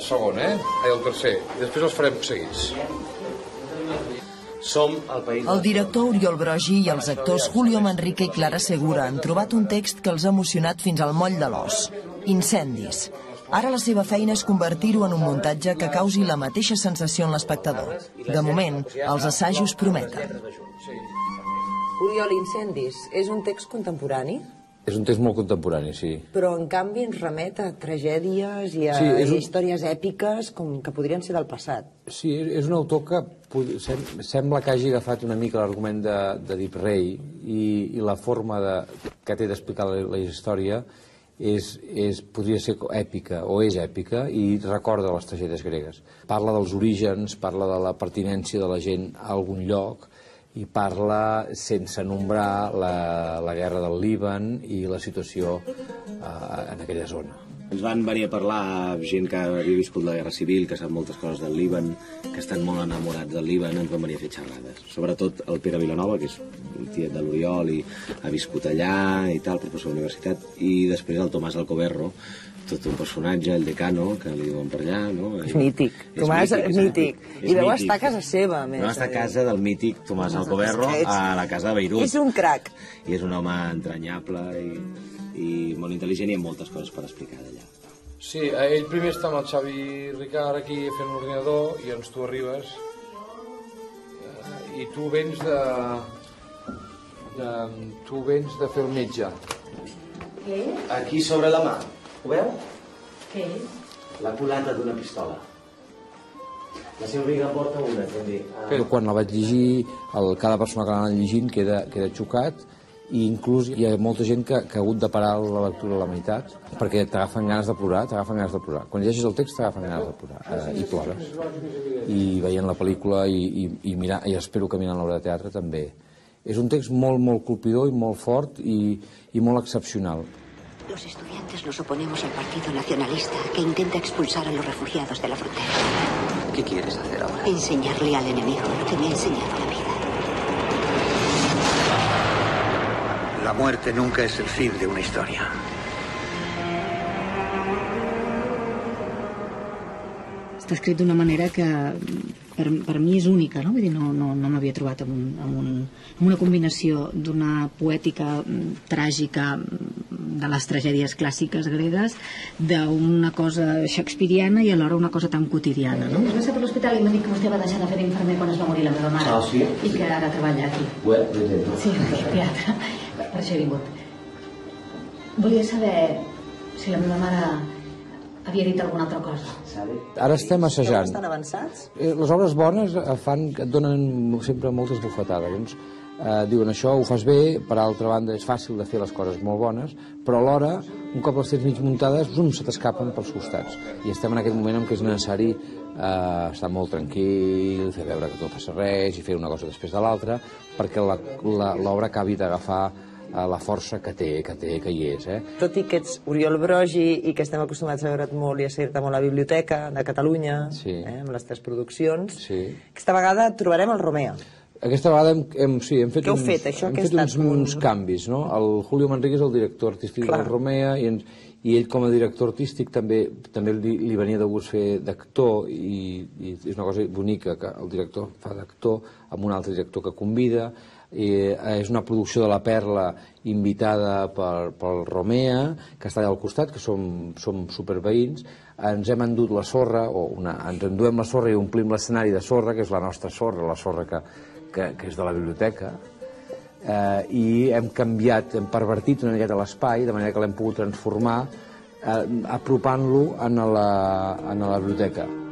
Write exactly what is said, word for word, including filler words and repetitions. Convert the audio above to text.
segon, eh? Ai, el tercer. I després els farem seguits. Som el país... El director Oriol Brogi i els actors Julio Manrique i Clara Segura han trobat un text que els ha emocionat fins al moll de l'os. Incendis. Ara la seva feina és convertir-ho en un muntatge que causi la mateixa sensació en l'espectador. De moment, els assajos prometen. Oriol, Incendis, és un text contemporani? És un text molt contemporani, sí. Però, en canvi, ens remet a tragèdies i a, sí, un... i a històries èpiques com que podrien ser del passat. Sí, és un autor que sem sembla que hagi agafat una mica l'argument de, de Deep Ray i, i la forma de, que té d'explicar la, la història és, és, podria ser èpica, o és èpica, i recorda les tragèdies gregues. Parla dels orígens, parla de la pertinència de la gent a algun lloc, i parla sense nombrar la, la guerra del Líban i la situació eh, en aquella zona. Ens van venir a parlar gent que havia viscut la Guerra Civil, que sap moltes coses del Líban, que estan molt enamorats del Líban, ens van venir a fer xerrades. Sobretot el Pere Vilanova, que és un tiet de l'Oriol i ha viscut allà i tal, professor de universitat, i després el Tomàs Alcoberro, tot un personatge, el decano, que li diuen per allà, no? És mític. És Tomàs és mític. I deu estar a casa seva, a més. No, està a casa del mític Tomàs Alcoberro, a la casa de Beirut. És un crac. I és un home entranyable i, i molt intel·ligent i amb moltes coses per explicar d'allà. Sí, ell primer està amb el Xavi Ricard aquí fent l'ordinador i doncs tu arribes i tu vens de... de tu vens de fer el metge. Què? Aquí sobre la mà. Ho veu? Què és? La culata d'una pistola. La Silviga porta una, també. Ah. Quan la vaig llegir, el, cada persona que l'ha anat llegint queda, queda xocat, i inclús hi ha molta gent que, que ha hagut de parar la lectura a la meitat, perquè t'agafen ganes de plorar, t'agafen ganes de plorar. Quan llegeixes el text t'agafen ganes de plorar, eh, i plores. I veient la pel·lícula i, i, i, mirar, i espero que mirant l'obra de teatre també. És un text molt, molt colpidor i molt fort i, i molt excepcional. Los estudiantes nos oponemos al Partido Nacionalista que intenta expulsar a los refugiados de la frontera. ¿Qué quieres hacer ahora? Enseñarle al enemigo lo que me ha enseñado la vida. La muerte nunca es el fin de una historia. Està escrit d'una manera que per, per mi és única, no? Vull dir, no, no, no m'havia trobat amb, un, amb, un, amb una combinació d'una poètica tràgica de les tragèdies clàssiques gregues, d'una cosa shakespeariana i alhora una cosa tan quotidiana, no? Vaig passar per l'hospital i m'ha dit que vostè va deixar de fer d'infermer quan es va morir la meva mare. Ah, sí? I que ara treballa aquí. Well, no? Sí, al teatre. Per això he vingut. Volia saber si la meva mare havia dit alguna altra cosa. Ara estem assajant. Estan avançats? Les obres bones fan, et donen sempre moltes bufetades. Doncs, eh, diuen això ho fas bé, per altra banda és fàcil de fer les coses molt bones, però alhora, un cop les tens mig muntades, zoom, se t'escapen pels costats. I estem en aquest moment en què és necessari eh, estar molt tranquil, fer veure que no passa res i fer una cosa després de l'altra, perquè l'obra acabi d'agafar la força que té, que té, que hi és. Eh? Tot i que ets Oriol Brogi i que estem acostumats a veure't molt i a seguir-te molt a la Biblioteca de Catalunya, sí. eh, amb les teves produccions, sí. Aquesta vegada trobarem el Romea. Aquesta vegada hem, hem, sí, hem fet, Què heu uns, fet, això? hem Què fet ha uns, estat? uns canvis. No? El Julio Manrique és el director artístic Clar. del Romea i, ens, i ell com a director artístic també, també li, li venia de gust fer d'actor i, i és una cosa bonica que el director fa d'actor amb un altre director que convida. I és una producció de La Perla invitada per, pel Romea, que està allà al costat, que som, som superveïns. Ens hem endut la sorra, o una, ens enduem la sorra i omplim l'escenari de sorra, que és la nostra sorra, la sorra que, que, que és de la biblioteca. Eh, I hem canviat, hem pervertit una miqueta l'espai, de manera que l'hem pogut transformar, eh, apropant-lo a la, a la biblioteca.